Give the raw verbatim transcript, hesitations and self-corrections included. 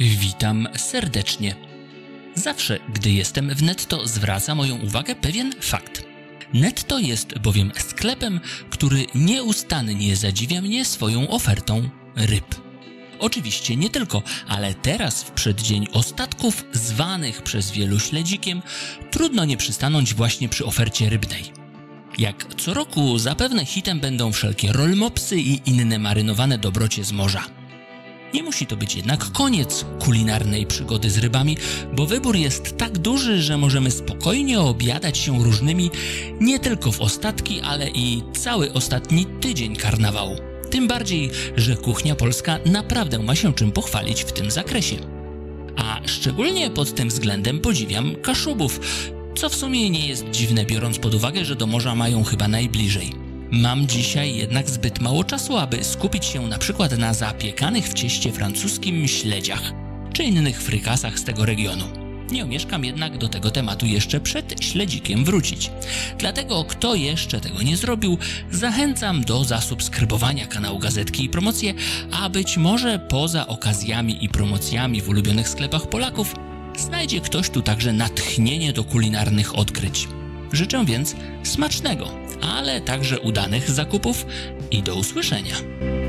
Witam serdecznie. Zawsze, gdy jestem w Netto, zwraca moją uwagę pewien fakt. Netto jest bowiem sklepem, który nieustannie zadziwia mnie swoją ofertą ryb. Oczywiście nie tylko, ale teraz w przeddzień ostatków, zwanych przez wielu śledzikiem, trudno nie przystanąć właśnie przy ofercie rybnej. Jak co roku zapewne hitem będą wszelkie rollmopsy i inne marynowane dobrocie z morza. Nie musi to być jednak koniec kulinarnej przygody z rybami, bo wybór jest tak duży, że możemy spokojnie obiadać się różnymi nie tylko w ostatki, ale i cały ostatni tydzień karnawału. Tym bardziej, że kuchnia polska naprawdę ma się czym pochwalić w tym zakresie. A szczególnie pod tym względem podziwiam Kaszubów, co w sumie nie jest dziwne, biorąc pod uwagę, że do morza mają chyba najbliżej. Mam dzisiaj jednak zbyt mało czasu, aby skupić się na przykład na zapiekanych w cieście francuskim śledziach, czy innych frykasach z tego regionu. Nie omieszkam jednak do tego tematu jeszcze przed śledzikiem wrócić. Dlatego, kto jeszcze tego nie zrobił, zachęcam do zasubskrybowania kanału Gazetki i Promocje, a być może poza okazjami i promocjami w ulubionych sklepach Polaków znajdzie ktoś tu także natchnienie do kulinarnych odkryć. Życzę więc smacznego, ale także udanych zakupów i do usłyszenia.